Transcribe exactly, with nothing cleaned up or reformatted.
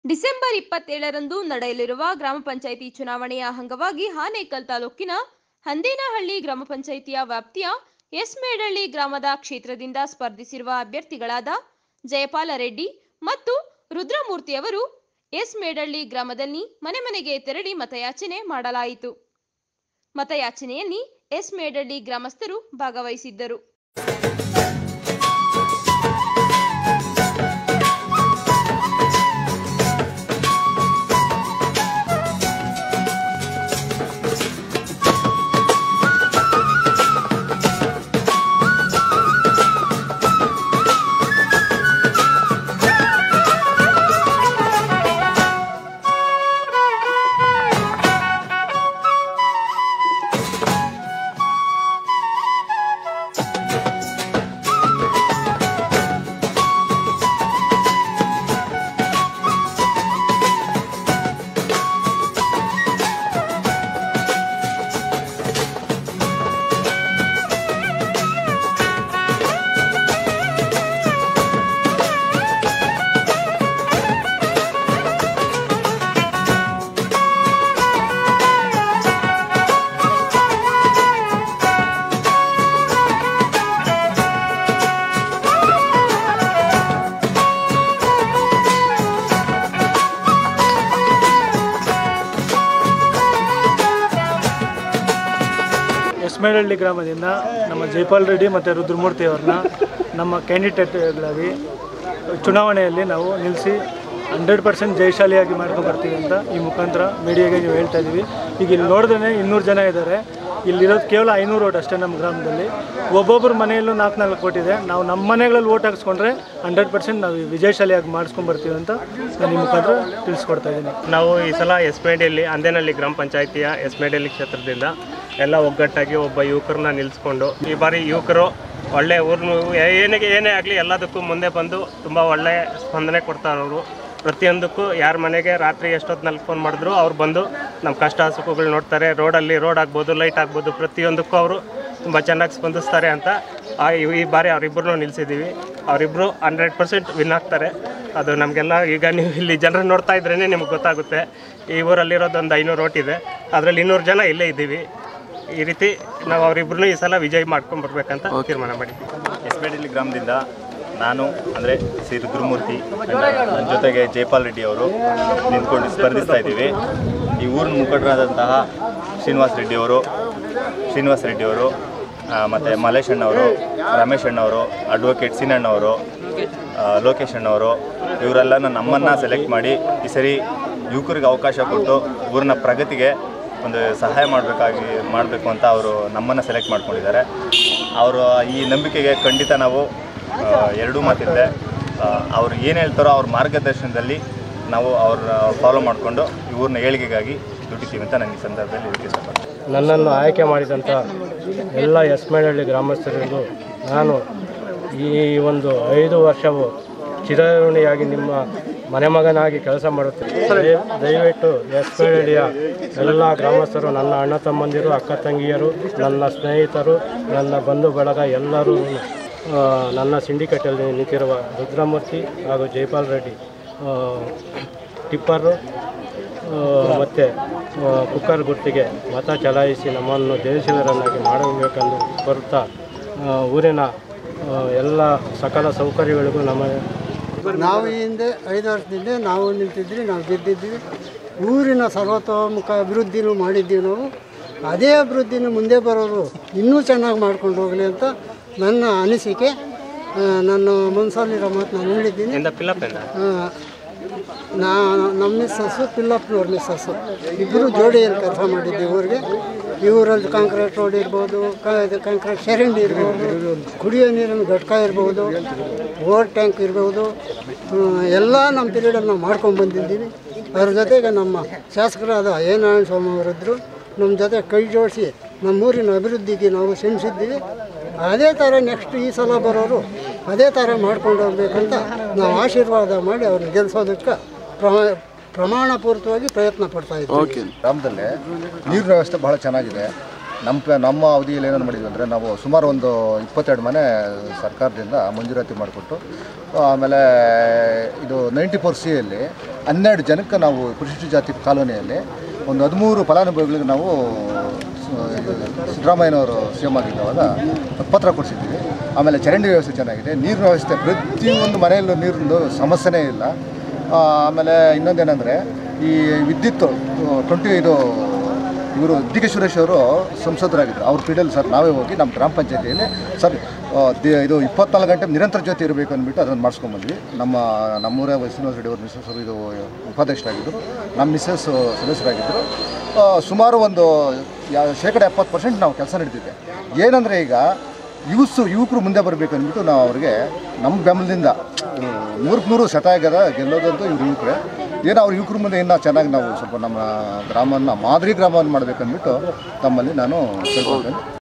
December ಇಪ್ಪತ್ತೇಳರಂದು ನಡೆಯಲಿರುವ ಗ್ರಾಮ ಪಂಚಾಯಿತಿ ಚುನಾವಣೆಯ ಅಂಗವಾಗಿ ಆನೇಕಲ್ ತಾಲೂಕಿನ ಹಂದೇನಹಳ್ಳಿ ಗ್ರಾಮ ಪಂಚಾಯಿತಿಯ ವ್ಯಾಪ್ತಿಯ ಎಸ್ ಮೇಡಳ್ಳಿ ಗ್ರಾಮದ ಕ್ಷೇತ್ರದಿಂದ ಸ್ಪರ್ಧಿಸಿರುವ ಅಭ್ಯರ್ಥಿಗಳಾದ ಜಯಪಾಲ ರೆಡ್ಡಿ ಮತ್ತು ರುದ್ರಮೂರ್ತಿಯವರು ಎಸ್ ಮೇಡಳ್ಳಿ ಗ್ರಾಮದಲ್ಲಿ ಮನೆ ಮನೆಗೆ ತೆರಳಿ ಮತಯಾಚನೆ ಮಾಡಲಾಯಿತು. ಮತಯಾಚನೆಯಲ್ಲಿ ಎಸ್ ಮೇಡಳ್ಳಿ ಗ್ರಾಮಸ್ಥರು ಭಾಗವಹಿಸಿದ್ದರು. ಎಸ್ ಮೇಡಳ್ಳಿ ಗ್ರಾಮದಿಂದ ನಮ್ಮ ಜೈಪಾಲ್ ರೆಡ್ಡಿ ಮತ್ತು ರುದ್ರಮೂರ್ತಿ ಅವ್ರನ್ನ ನಮ್ಮ ಕ್ಯಾಂಡಿಡೇಟ್ಗಳಾಗಿ ಚುನಾವಣೆಯಲ್ಲಿ ನಾವು ನಿಲ್ಲಿಸಿ ಹಂಡ್ರೆಡ್ ಪರ್ಸೆಂಟ್ ಜಯಶಾಲಿಯಾಗಿ ಮಾಡ್ಕೊಂಡು ಬರ್ತೀವಿ ಅಂತ ಈ ಮುಖಾಂತರ ಮೀಡಿಯಾಗೆ ನೀವು ಹೇಳ್ತಾ ಇದ್ದೀವಿ. ಈಗ ಇಲ್ಲಿ ನೋಡಿದ್ರೆ ಇನ್ನೂರು ಜನ ಇದ್ದಾರೆ. ಇಲ್ಲಿರೋದು ಕೇವಲ ಐನೂರು ಓಟ್ ಅಷ್ಟೇ ನಮ್ಮ ಗ್ರಾಮದಲ್ಲಿ. ಒಬ್ಬೊಬ್ಬರು ಮನೆಯಲ್ಲೂ ನಾಲ್ಕು ನಾಲ್ಕು ಓಟ್ ಇದೆ. ನಾವು ನಮ್ಮ ಮನೆಗಳಲ್ಲಿ ಓಟ್ ಹಾಕ್ಸ್ಕೊಂಡ್ರೆ ಹಂಡ್ರೆಡ್ ಪರ್ಸೆಂಟ್ ನಾವು ವಿಜಯಶಾಲಿಯಾಗಿ ಮಾಡಿಸ್ಕೊಂಡು ಬರ್ತೀವಿ ಅಂತ ನಾನು ಈ ಮುಖಾಂತರ ತಿಳಿಸ್ಕೊಡ್ತಾ ಇದ್ದೀನಿ. ನಾವು ಈ ಸಲ ಎಸ್ ಮೇಡಳ್ಳಿ ಹಂದೇನಹಳ್ಳಿ ಗ್ರಾಮ ಪಂಚಾಯಿತಿಯ ಎಸ್ ಮೇಡಳ್ಳಿ ಕ್ಷೇತ್ರದಿಂದ ಎಲ್ಲ ಒಗ್ಗಟ್ಟಾಗಿ ಒಬ್ಬ ಯುವಕರನ್ನ ನಿಲ್ಲಿಸ್ಕೊಂಡು ಈ ಬಾರಿ ಯುವಕರು ಒಳ್ಳೆ ಊರು ಏನೇ ಏನೇ ಆಗಲಿ ಎಲ್ಲದಕ್ಕೂ ಮುಂದೆ ಬಂದು ತುಂಬ ಒಳ್ಳೆಯ ಸ್ಪಂದನೆ ಕೊಡ್ತಾರವರು. ಪ್ರತಿಯೊಂದಕ್ಕೂ ಯಾರ ಮನೆಗೆ ರಾತ್ರಿ ಎಷ್ಟೊತ್ತಿನಲ್ಲಿ ಫೋನ್ ಮಾಡಿದ್ರು ಅವ್ರು ಬಂದು ನಮ್ಮ ಕಷ್ಟ ಸುಖಗಳು ನೋಡ್ತಾರೆ. ರೋಡಲ್ಲಿ ರೋಡ್ ಆಗ್ಬೋದು, ಲೈಟ್ ಆಗ್ಬೋದು, ಪ್ರತಿಯೊಂದಕ್ಕೂ ಅವರು ತುಂಬ ಚೆನ್ನಾಗಿ ಸ್ಪಂದಿಸ್ತಾರೆ ಅಂತ ಈ ಬಾರಿ ಅವರಿಬ್ಬರನ್ನೂ ನಿಲ್ಲಿಸಿದ್ದೀವಿ. ಅವರಿಬ್ಬರು ಹಂಡ್ರೆಡ್ ಪರ್ಸೆಂಟ್ ವಿನ್ ಆಗ್ತಾರೆ. ಅದು ನಮಗೆಲ್ಲ ಈಗ ನೀವು ಇಲ್ಲಿ ಜನರನ್ನು ನೋಡ್ತಾ ಇದ್ರೇ ನಿಮ್ಗೆ ಗೊತ್ತಾಗುತ್ತೆ. ಈ ಊರಲ್ಲಿರೋದು ಒಂದು ಐನೂರು ಓಟ್ ಇದೆ, ಅದರಲ್ಲಿ ಇನ್ನೂರು ಜನ ಇಲ್ಲೇ ಇದ್ದೀವಿ. ಈ ರೀತಿ ನಾವು ಅವರಿಬ್ಬರನ್ನೂ ಈ ಸಲ ವಿಜಯ್ ಮಾಡ್ಕೊಂಡ್ಬರ್ಬೇಕಂತ ತೀರ್ಮಾನ ಮಾಡಿದ್ವಿ. ಎಸ್ ಮೇಡಳ್ಳಿ ಗ್ರಾಮದಿಂದ ನಾನು ಅಂದರೆ ಶ್ರೀ ರುದ್ರಮೂರ್ತಿ, ನನ್ನ ಜೊತೆಗೆ ಜೈಪಾಲ್ ರೆಡ್ಡಿ ಅವರು ನಿಂತ್ಕೊಂಡು ಸ್ಪರ್ಧಿಸ್ತಾ ಇದ್ದೀವಿ. ಈ ಊರಿನ ಮುಖಂಡರಾದಂತಹ ಶ್ರೀನಿವಾಸ ರೆಡ್ಡಿ ಅವರು ಶ್ರೀನಿವಾಸ ರೆಡ್ಡಿ ಅವರು ಮತ್ತು ಮಲೇಶ್ ಅಣ್ಣವರು, ರಮೇಶ್ ಅಣ್ಣವರು, ಅಡ್ವೊಕೇಟ್ ಸೀನಣ್ಣವರು, ಲೋಕೇಶ್ ಅಣ್ಣವರು ಇವರೆಲ್ಲ ನಮ್ಮನ್ನು ಸೆಲೆಕ್ಟ್ ಮಾಡಿ ಈ ಸರಿ ಯುವಕರಿಗೆ ಅವಕಾಶ ಕೊಟ್ಟು ಊರಿನ ಪ್ರಗತಿಗೆ ಒಂದು ಸಹಾಯ ಮಾಡಬೇಕಾಗಿ ಮಾಡಬೇಕು ಅಂತ ಅವರು ನಮ್ಮನ್ನು ಸೆಲೆಕ್ಟ್ ಮಾಡ್ಕೊಂಡಿದ್ದಾರೆ. ಅವರು ಈ ನಂಬಿಕೆಗೆ ಖಂಡಿತ ನಾವು ಎರಡೂ ಮಾತಿದೆ. ಅವರು ಏನು ಹೇಳ್ತಾರೋ ಅವ್ರ ಮಾರ್ಗದರ್ಶನದಲ್ಲಿ ನಾವು ಅವ್ರ ಫಾಲೋ ಮಾಡಿಕೊಂಡು ಈ ಊರಿನ ಏಳಿಗೆಗಾಗಿ ದುಡಿತೀವಿ ಅಂತ ನನಗೆ ಈ ಸಂದರ್ಭದಲ್ಲಿ ಹೇಳಕ್ಕೆ ಇಷ್ಟಪಡ್ತೀನಿ. ನನ್ನನ್ನು ಆಯ್ಕೆ ಮಾಡಿದಂಥ ಎಲ್ಲ ಎಸ್ ಮೇಡಳ್ಳಿ ಗ್ರಾಮಸ್ಥರಿಗೂ ನಾನು ಈ ಒಂದು ಐದು ವರ್ಷವು ಚಿರಋಣಿಯಾಗಿ ನಿಮ್ಮ ಮನೆ ಮಗನಾಗಿ ಕೆಲಸ ಮಾಡುತ್ತೇನೆ. ದಯವಿಟ್ಟು ಎಸ್ ಮೇಡಳ್ಳಿಯ ಎಲ್ಲ ಗ್ರಾಮಸ್ಥರು, ನನ್ನ ಅಣ್ಣ ತಮ್ಮಂದಿರು, ಅಕ್ಕ ತಂಗಿಯರು, ನನ್ನ ಸ್ನೇಹಿತರು, ನನ್ನ ಬಂಧು ಬಳಗ ಎಲ್ಲರೂ ನನ್ನ ಸಿಂಡಿಕೇಟಲ್ಲಿ ನಿಂತಿರುವ ರುದ್ರಮೂರ್ತಿ ಹಾಗೂ ಜೈಪಾಲ್ ರೆಡ್ಡಿ ಟಿಪ್ಪರು ಮತ್ತು ಕುಕ್ಕರ್ ಗುರ್ತಿಗೆ ಮತ ಚಲಾಯಿಸಿ ನಮ್ಮನ್ನು ಜಯಶೀಲರನ್ನಾಗಿ ಮಾಡಬೇಕೆಂದು ಬರುತ್ತಾ ಊರಿನ ಎಲ್ಲ ಸಕಲ ಸೌಕರ್ಯಗಳಿಗೂ ನಮ್ಮ ನಾವು ಈ ಹಿಂದೆ ಐದು ವರ್ಷದಿಂದ ನಾವು ನಿಂತಿದ್ವಿ, ನಾವು ಗೆದ್ದಿದ್ವಿ. ಊರಿನ ಸರ್ವತೋಮುಖ ಅಭಿವೃದ್ಧಿನೂ ಮಾಡಿದ್ದೀವಿ. ನಾವು ಅದೇ ಅಭಿವೃದ್ಧಿನೂ ಮುಂದೆ ಬರೋರು ಇನ್ನೂ ಚೆನ್ನಾಗಿ ಮಾಡ್ಕೊಂಡು ಹೋಗಲಿ ಅಂತ ನನ್ನ ಅನಿಸಿಕೆ. ನಾನು ಮನಸ್ಸಲ್ಲಿರೋ ಮಾತು ನಾನು ಹೇಳಿದ್ದೀನಿ. ನಾ ನಮ್ಮ ಮಿಸ್ಸಸ್ಸು ಪಿಲ್ಲಪ್ಪನವ್ರ ಮಿಸ್ಸಸ್ಸು ಇಬ್ಬರು ಜೋಡಿಯಲ್ಲಿ ಕೆಲಸ ಮಾಡಿದ್ದೀವಿ ಊರಿಗೆ. ಈ ಊರಲ್ಲಿ ಕಾಂಕ್ರೀಟ್ ರೋಡ್ ಇರ್ಬೋದು, ಕಾಂಕ್ರೀಟ್ ಚರಂಡಿ ಇರ್ಬೋದು, ಕುಡಿಯೋ ನೀರಿನ ಘಟಕ ಇರ್ಬೋದು, ಓವರ್ ಟ್ಯಾಂಕ್ ಇರ್ಬೋದು, ಎಲ್ಲ ನಮ್ಮ ಪೀರಿಯಡಲ್ಲಿ ನಾವು ಮಾಡ್ಕೊಂಡು ಬಂದಿದ್ದೀವಿ. ಅದ್ರ ಜೊತೆಗೆ ನಮ್ಮ ಶಾಸಕರಾದ ಎ ನಾರಾಯಣ ಸ್ವಾಮಿ ಅವರಿದ್ದರು. ನಮ್ಮ ಜೊತೆ ಕೈ ಜೋಡಿಸಿ ನಮ್ಮೂರಿನ ಅಭಿವೃದ್ಧಿಗೆ ನಾವು ಶ್ರಮಿಸಿದ್ದೀವಿ. ಅದೇ ಥರ ನೆಕ್ಸ್ಟ್ ಈ ಸಲ ಬರೋರು ಅದೇ ಥರ ಮಾಡ್ಕೊಂಡು ಹೋಗ್ಬೇಕಂತ ನಾವು ಆಶೀರ್ವಾದ ಮಾಡಿ ಅವ್ರನ್ನ ಗೆಲ್ಲಿಸೋದಕ್ಕೆ ಪ್ರಮಾ ಪ್ರಮಾಣಪೂರ್ವಕವಾಗಿ ಪ್ರಯತ್ನ ಪಡ್ತಾ ಇದ್ದೀವಿ. ಗ್ರಾಮದಲ್ಲಿ ನೀರಿನ ವ್ಯವಸ್ಥೆ ಬಹಳ ಚೆನ್ನಾಗಿದೆ. ನಮ್ಮ ನಮ್ಮ ಅವಧಿಯಲ್ಲಿ ಏನೇನು ಮಾಡಿದ್ವಿ ಅಂದರೆ ನಾವು ಸುಮಾರು ಒಂದು ಇಪ್ಪತ್ತೆರಡು ಮನೆ ಸರ್ಕಾರದಿಂದ ಮಂಜೂರಾತಿ ಮಾಡಿಕೊಟ್ಟು, ಆಮೇಲೆ ಇದು ನೈಂಟಿ ಫೋರ್ ಸಿಯಲ್ಲಿ ಹನ್ನೆರಡು ಜನಕ್ಕೆ ನಾವು ಪರಿಶಿಷ್ಟ ಜಾತಿ ಕಾಲೋನಿಯಲ್ಲಿ ಒಂದು ಹದಿಮೂರು ಫಲಾನುಭವಿಗಳಿಗೆ ನಾವು ಸಿದ್ದರಾಮಯ್ಯನವರು ಸಿ ಎಂ ಆಗಿದ್ದವಾಗ ಪತ್ರ ಕೊಡಿಸಿದ್ದೀವಿ. ಆಮೇಲೆ ಚರಂಡಿ ವ್ಯವಸ್ಥೆ ಚೆನ್ನಾಗಿದೆ, ನೀರಿನ ವ್ಯವಸ್ಥೆ ಪ್ರತಿಯೊಂದು ಮನೆಯಲ್ಲೂ ನೀರಿಂದು ಸಮಸ್ಯೆನೇ ಇಲ್ಲ. ಆಮೇಲೆ ಇನ್ನೊಂದೇನೆಂದರೆ ಈ ವಿದ್ಯುತ್ ಟ್ವೆಂಟಿ ಇದು ಇವರು ಡಿ ಕೆ ಸುರೇಶ್ ಅವರು ಸಂಸದರಾಗಿದ್ದರು. ಅವ್ರ ಪೀಡಲ್ಲಿ ಸರ್ ನಾವೇ ಹೋಗಿ ನಮ್ಮ ಗ್ರಾಮ ಪಂಚಾಯತಿಯಲ್ಲಿ ಸರ್ ಇದು ಇಪ್ಪತ್ನಾಲ್ಕು ಗಂಟೆ ನಿರಂತರ ಜ್ಯೋತಿ ಇರಬೇಕು ಅಂದ್ಬಿಟ್ಟು ಅದನ್ನು ಮಾಡಿಸ್ಕೊಂಡ್ಬಂದ್ವಿ. ನಮ್ಮ ನಮ್ಮೂರೇ ಶ್ರೀನಿವಾಸ ರೆಡ್ಡಿ ಅವ್ರ ಮಿಸ್ಸಸ್ ಅವರು ಇದು ಉಪಾಧ್ಯಕ್ಷರಾಗಿದ್ದರು, ನಮ್ಮ ಮಿಸ್ಸಸ್ ಸದಸ್ಯರಾಗಿದ್ದರು. ಸುಮಾರು ಒಂದು ಶೇಕಡ ಎಪ್ಪತ್ತು ಪರ್ಸೆಂಟ್ ನಾವು ಕೆಲಸ ನಡೆದಿದೆ. ಏನಂದರೆ ಈಗ ಯೂತ್ಸು ಯುವಕರು ಮುಂದೆ ಬರಬೇಕು ಅಂದ್ಬಿಟ್ಟು ನಾವು ಅವ್ರಿಗೆ ನಮ್ಮ ಬೆಂಬಲದಿಂದ ನೂರಕ್ಕೆ ನೂರು ಶತಾಯಗದ ಗೆಲ್ಲೋದಂತೂ ಇವರು ಯುವಕರೇ. ಏನೋ ಅವ್ರ ಯುವಕರ ಮುಂದೆ ಇನ್ನೂ ಚೆನ್ನಾಗಿ ನಾವು ಸ್ವಲ್ಪ ನಮ್ಮ ಗ್ರಾಮವನ್ನು ಮಾದರಿ ಗ್ರಾಮವನ್ನು ಮಾಡಬೇಕಂದ್ಬಿಟ್ಟು ತಮ್ಮಲ್ಲಿ ನಾನು ಕೇಳ್ಕೊಳ್ತೇನೆ.